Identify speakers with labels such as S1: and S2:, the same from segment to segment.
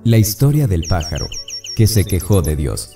S1: La historia del pájaro que se quejó de Dios.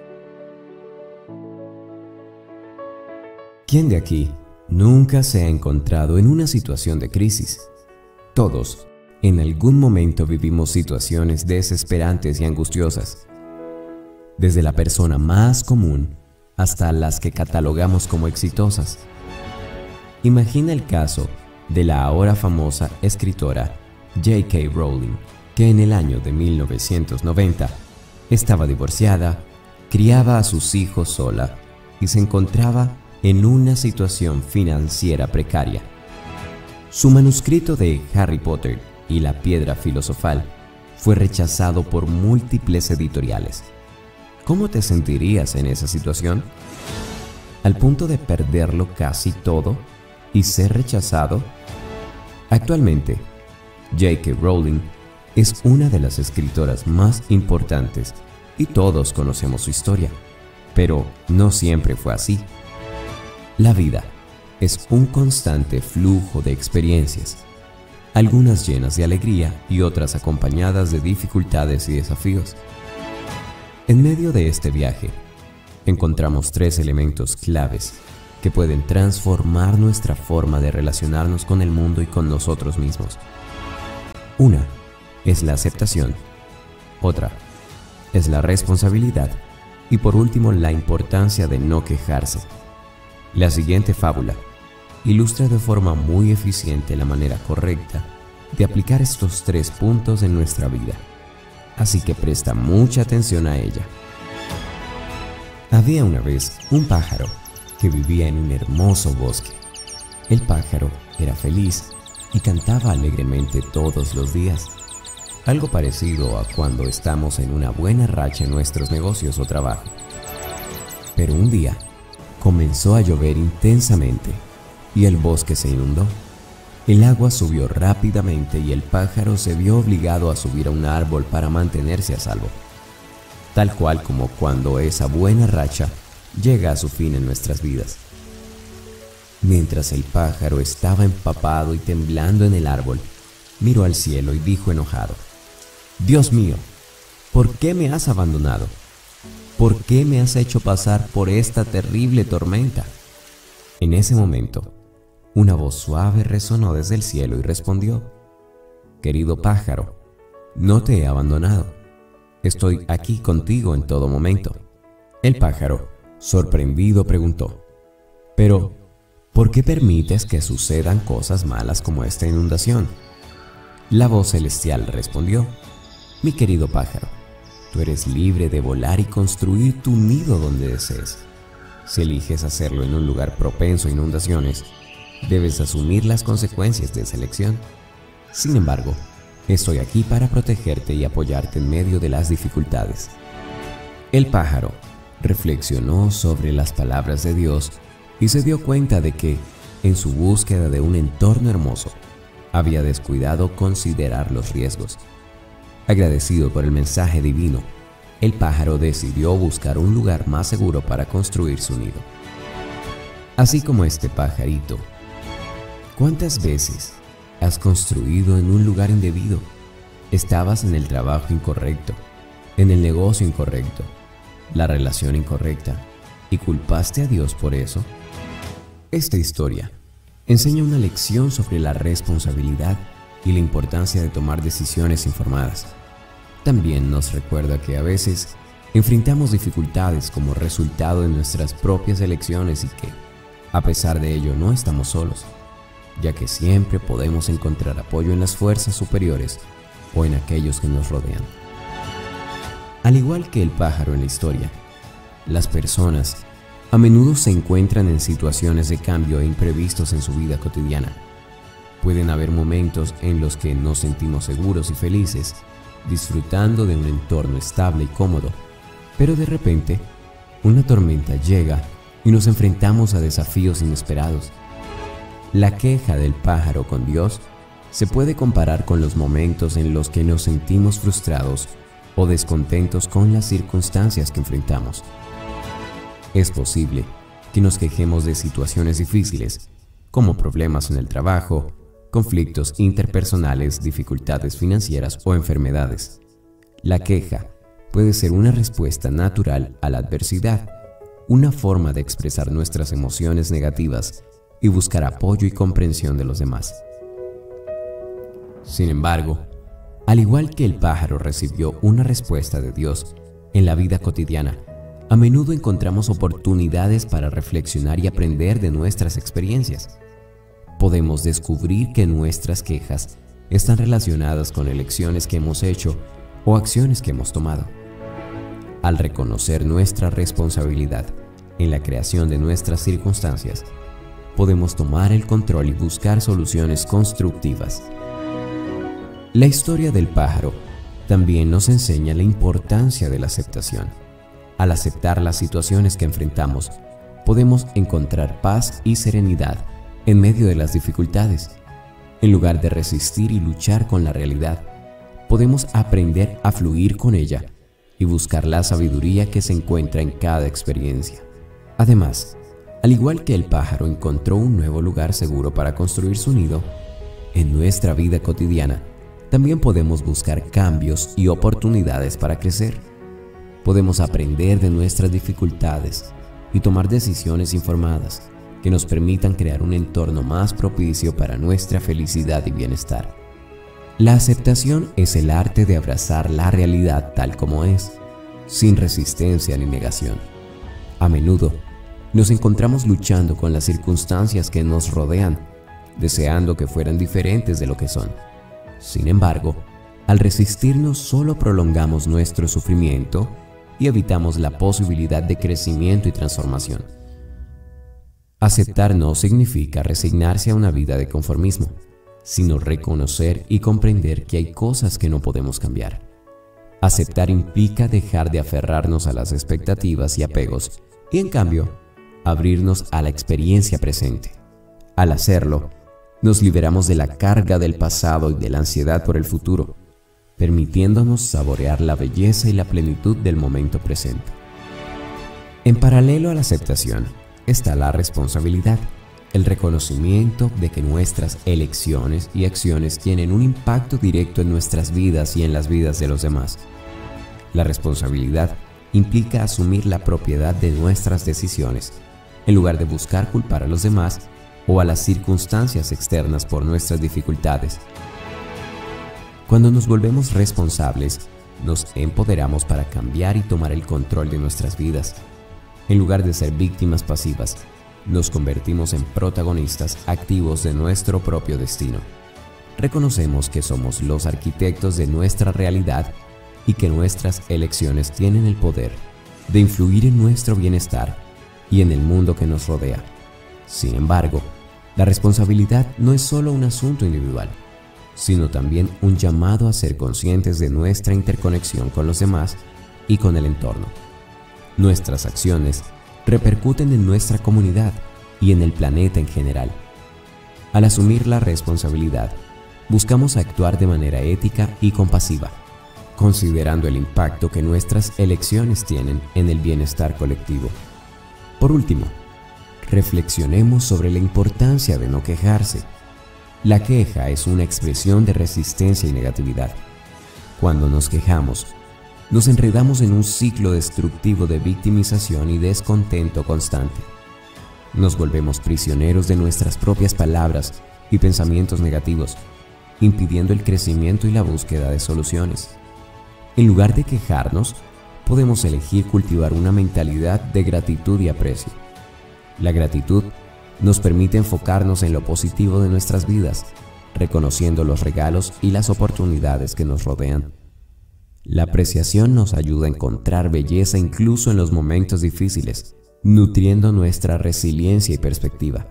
S1: ¿Quién de aquí nunca se ha encontrado en una situación de crisis? Todos, en algún momento vivimos situaciones desesperantes y angustiosas. Desde la persona más común hasta las que catalogamos como exitosas. Imagina el caso de la ahora famosa escritora J.K. Rowling, que en el año de 1990 estaba divorciada, criaba a sus hijos sola y se encontraba en una situación financiera precaria. Su manuscrito de Harry Potter y la Piedra Filosofal fue rechazado por múltiples editoriales. ¿Cómo te sentirías en esa situación? ¿Al punto de perderlo casi todo y ser rechazado? Actualmente, J.K. Rowling es una de las escritoras más importantes y todos conocemos su historia, pero no siempre fue así. La vida es un constante flujo de experiencias, algunas llenas de alegría y otras acompañadas de dificultades y desafíos. En medio de este viaje, encontramos tres elementos claves que pueden transformar nuestra forma de relacionarnos con el mundo y con nosotros mismos. Una es la aceptación, otra es la responsabilidad y por último la importancia de no quejarse. La siguiente fábula ilustra de forma muy eficiente la manera correcta de aplicar estos tres puntos en nuestra vida, así que presta mucha atención a ella. Había una vez un pájaro que vivía en un hermoso bosque. El pájaro era feliz y cantaba alegremente todos los días, algo parecido a cuando estamos en una buena racha en nuestros negocios o trabajo. Pero un día comenzó a llover intensamente y el bosque se inundó. El agua subió rápidamente y el pájaro se vio obligado a subir a un árbol para mantenerse a salvo, tal cual como cuando esa buena racha llega a su fin en nuestras vidas. Mientras el pájaro estaba empapado y temblando en el árbol, miró al cielo y dijo enojado: «Dios mío, ¿por qué me has abandonado? ¿Por qué me has hecho pasar por esta terrible tormenta?». En ese momento, una voz suave resonó desde el cielo y respondió: «Querido pájaro, no te he abandonado. Estoy aquí contigo en todo momento». El pájaro, sorprendido, preguntó: «Pero, ¿por qué permites que sucedan cosas malas como esta inundación?». La voz celestial respondió: «Mi querido pájaro, tú eres libre de volar y construir tu nido donde desees. Si eliges hacerlo en un lugar propenso a inundaciones, debes asumir las consecuencias de esa elección. Sin embargo, estoy aquí para protegerte y apoyarte en medio de las dificultades». El pájaro reflexionó sobre las palabras de Dios y se dio cuenta de que, en su búsqueda de un entorno hermoso, había descuidado considerar los riesgos. Agradecido por el mensaje divino, el pájaro decidió buscar un lugar más seguro para construir su nido. Así como este pajarito, ¿cuántas veces has construido en un lugar indebido? Estabas en el trabajo incorrecto, en el negocio incorrecto, la relación incorrecta, y culpaste a Dios por eso. Esta historia enseña una lección sobre la responsabilidad y la importancia de tomar decisiones informadas. También nos recuerda que a veces enfrentamos dificultades como resultado de nuestras propias elecciones y que, a pesar de ello, no estamos solos, ya que siempre podemos encontrar apoyo en las fuerzas superiores o en aquellos que nos rodean. Al igual que el pájaro en la historia, las personas a menudo se encuentran en situaciones de cambio e imprevistos en su vida cotidiana. Pueden haber momentos en los que nos sentimos seguros y felices, disfrutando de un entorno estable y cómodo, pero de repente, una tormenta llega y nos enfrentamos a desafíos inesperados. La queja del pájaro con Dios se puede comparar con los momentos en los que nos sentimos frustrados o descontentos con las circunstancias que enfrentamos. Es posible que nos quejemos de situaciones difíciles, como problemas en el trabajo, conflictos interpersonales, dificultades financieras o enfermedades. La queja puede ser una respuesta natural a la adversidad, una forma de expresar nuestras emociones negativas y buscar apoyo y comprensión de los demás. Sin embargo, al igual que el pájaro recibió una respuesta de Dios en la vida cotidiana, a menudo encontramos oportunidades para reflexionar y aprender de nuestras experiencias. Podemos descubrir que nuestras quejas están relacionadas con elecciones que hemos hecho o acciones que hemos tomado. Al reconocer nuestra responsabilidad en la creación de nuestras circunstancias, podemos tomar el control y buscar soluciones constructivas. La historia del pájaro también nos enseña la importancia de la aceptación. Al aceptar las situaciones que enfrentamos, podemos encontrar paz y serenidad en medio de las dificultades. En lugar de resistir y luchar con la realidad, podemos aprender a fluir con ella y buscar la sabiduría que se encuentra en cada experiencia. Además, al igual que el pájaro encontró un nuevo lugar seguro para construir su nido, en nuestra vida cotidiana también podemos buscar cambios y oportunidades para crecer. Podemos aprender de nuestras dificultades y tomar decisiones informadas que nos permitan crear un entorno más propicio para nuestra felicidad y bienestar. La aceptación es el arte de abrazar la realidad tal como es, sin resistencia ni negación. A menudo, nos encontramos luchando con las circunstancias que nos rodean, deseando que fueran diferentes de lo que son. Sin embargo, al resistirnos solo prolongamos nuestro sufrimiento y evitamos la posibilidad de crecimiento y transformación. Aceptar no significa resignarse a una vida de conformismo, sino reconocer y comprender que hay cosas que no podemos cambiar. Aceptar implica dejar de aferrarnos a las expectativas y apegos y, en cambio, abrirnos a la experiencia presente. Al hacerlo, nos liberamos de la carga del pasado y de la ansiedad por el futuro, permitiéndonos saborear la belleza y la plenitud del momento presente. En paralelo a la aceptación, está la responsabilidad, el reconocimiento de que nuestras elecciones y acciones tienen un impacto directo en nuestras vidas y en las vidas de los demás. La responsabilidad implica asumir la propiedad de nuestras decisiones, en lugar de buscar culpar a los demás o a las circunstancias externas por nuestras dificultades. Cuando nos volvemos responsables, nos empoderamos para cambiar y tomar el control de nuestras vidas. En lugar de ser víctimas pasivas, nos convertimos en protagonistas activos de nuestro propio destino. Reconocemos que somos los arquitectos de nuestra realidad y que nuestras elecciones tienen el poder de influir en nuestro bienestar y en el mundo que nos rodea. Sin embargo, la responsabilidad no es solo un asunto individual, sino también un llamado a ser conscientes de nuestra interconexión con los demás y con el entorno. Nuestras acciones repercuten en nuestra comunidad y en el planeta en general. Al asumir la responsabilidad, buscamos actuar de manera ética y compasiva, considerando el impacto que nuestras elecciones tienen en el bienestar colectivo. Por último, reflexionemos sobre la importancia de no quejarse. La queja es una expresión de resistencia y negatividad. Cuando nos quejamos, nos enredamos en un ciclo destructivo de victimización y descontento constante. Nos volvemos prisioneros de nuestras propias palabras y pensamientos negativos, impidiendo el crecimiento y la búsqueda de soluciones. En lugar de quejarnos, podemos elegir cultivar una mentalidad de gratitud y aprecio. La gratitud nos permite enfocarnos en lo positivo de nuestras vidas, reconociendo los regalos y las oportunidades que nos rodean. La apreciación nos ayuda a encontrar belleza incluso en los momentos difíciles, nutriendo nuestra resiliencia y perspectiva.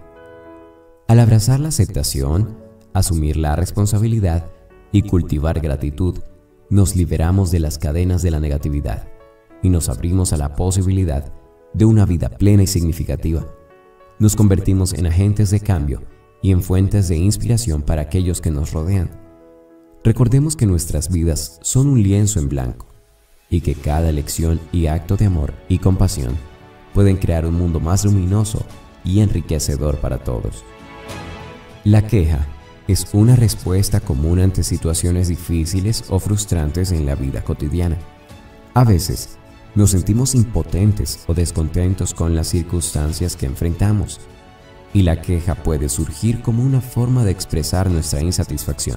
S1: Al abrazar la aceptación, asumir la responsabilidad y cultivar gratitud, nos liberamos de las cadenas de la negatividad y nos abrimos a la posibilidad de una vida plena y significativa. Nos convertimos en agentes de cambio y en fuentes de inspiración para aquellos que nos rodean. Recordemos que nuestras vidas son un lienzo en blanco y que cada elección y acto de amor y compasión pueden crear un mundo más luminoso y enriquecedor para todos. La queja es una respuesta común ante situaciones difíciles o frustrantes en la vida cotidiana. A veces, nos sentimos impotentes o descontentos con las circunstancias que enfrentamos, y la queja puede surgir como una forma de expresar nuestra insatisfacción.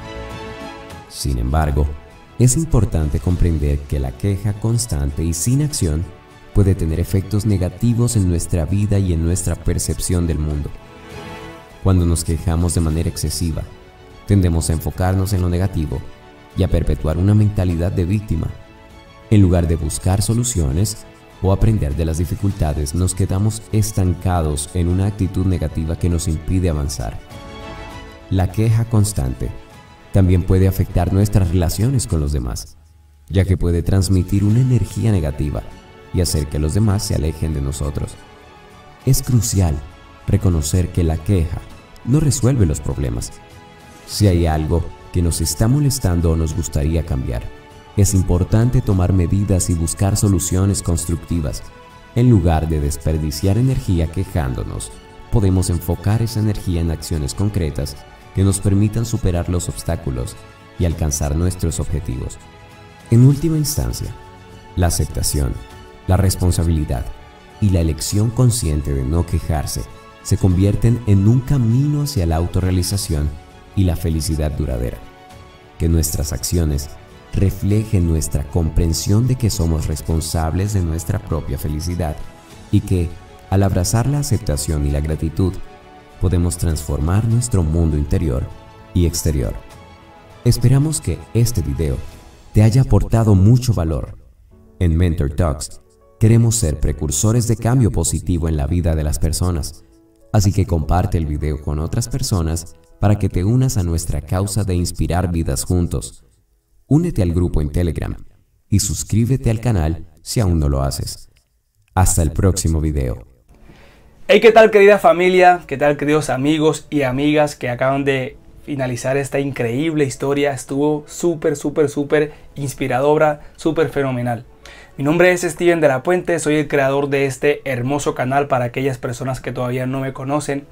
S1: Sin embargo, es importante comprender que la queja constante y sin acción puede tener efectos negativos en nuestra vida y en nuestra percepción del mundo. Cuando nos quejamos de manera excesiva, tendemos a enfocarnos en lo negativo y a perpetuar una mentalidad de víctima. En lugar de buscar soluciones o aprender de las dificultades, nos quedamos estancados en una actitud negativa que nos impide avanzar. La queja constante también puede afectar nuestras relaciones con los demás, ya que puede transmitir una energía negativa y hacer que los demás se alejen de nosotros. Es crucial reconocer que la queja no resuelve los problemas. Si hay algo que nos está molestando o nos gustaría cambiar, es importante tomar medidas y buscar soluciones constructivas. En lugar de desperdiciar energía quejándonos, podemos enfocar esa energía en acciones concretas que nos permitan superar los obstáculos y alcanzar nuestros objetivos. En última instancia, la aceptación, la responsabilidad y la elección consciente de no quejarse se convierten en un camino hacia la autorrealización y la felicidad duradera. Que nuestras acciones reflejen nuestra comprensión de que somos responsables de nuestra propia felicidad y que, al abrazar la aceptación y la gratitud, podemos transformar nuestro mundo interior y exterior. Esperamos que este video te haya aportado mucho valor. En Mentor Talks queremos ser precursores de cambio positivo en la vida de las personas, así que comparte el video con otras personas para que te unas a nuestra causa de inspirar vidas juntos. Únete al grupo en Telegram y suscríbete al canal si aún no lo haces. Hasta el próximo video.
S2: Hey, ¿qué tal, querida familia? ¿Qué tal, queridos amigos y amigas que acaban de finalizar esta increíble historia? Estuvo súper inspiradora, súper fenomenal. Mi nombre es Steven de la Puente, soy el creador de este hermoso canal para aquellas personas que todavía no me conocen.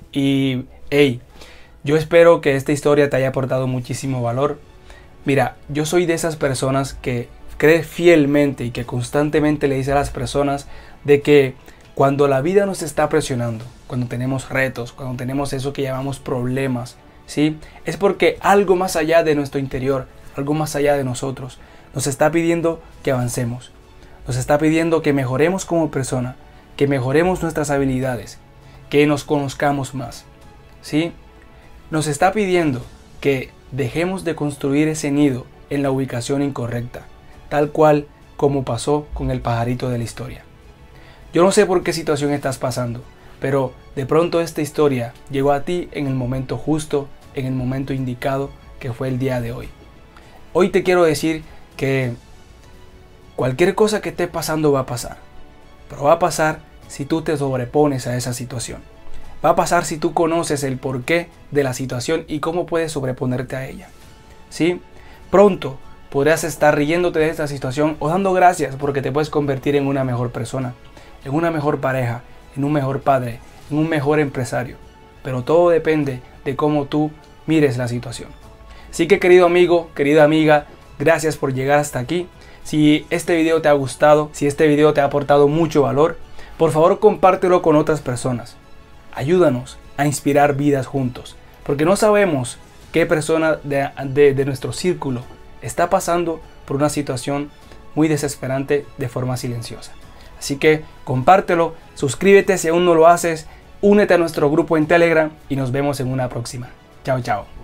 S2: Y hey, yo espero que esta historia te haya aportado muchísimo valor. Mira, yo soy de esas personas que cree fielmente y que constantemente le dice a las personas de que cuando la vida nos está presionando, cuando tenemos retos, cuando tenemos eso que llamamos problemas, ¿sí? Es porque algo más allá de nuestro interior, algo más allá de nosotros, nos está pidiendo que avancemos. Nos está pidiendo que mejoremos como persona, que mejoremos nuestras habilidades, que nos conozcamos más, ¿sí? Nos está pidiendo que dejemos de construir ese nido en la ubicación incorrecta, tal cual como pasó con el pajarito de la historia. Yo no sé por qué situación estás pasando, pero de pronto esta historia llegó a ti en el momento justo, en el momento indicado, que fue el día de hoy. Hoy te quiero decir que cualquier cosa que esté pasando va a pasar, pero va a pasar si tú te sobrepones a esa situación. Va a pasar si tú conoces el porqué de la situación y cómo puedes sobreponerte a ella. ¿Sí? Pronto podrás estar riéndote de esta situación o dando gracias porque te puedes convertir en una mejor persona, en una mejor pareja, en un mejor padre, en un mejor empresario. Pero todo depende de cómo tú mires la situación. Así que, querido amigo, querida amiga, gracias por llegar hasta aquí. Si este video te ha gustado, si este video te ha aportado mucho valor, por favor compártelo con otras personas. Ayúdanos a inspirar vidas juntos, porque no sabemos qué persona de nuestro círculo está pasando por una situación muy desesperante de forma silenciosa. Así que compártelo, suscríbete si aún no lo haces, únete a nuestro grupo en Telegram y nos vemos en una próxima. Chao, chao.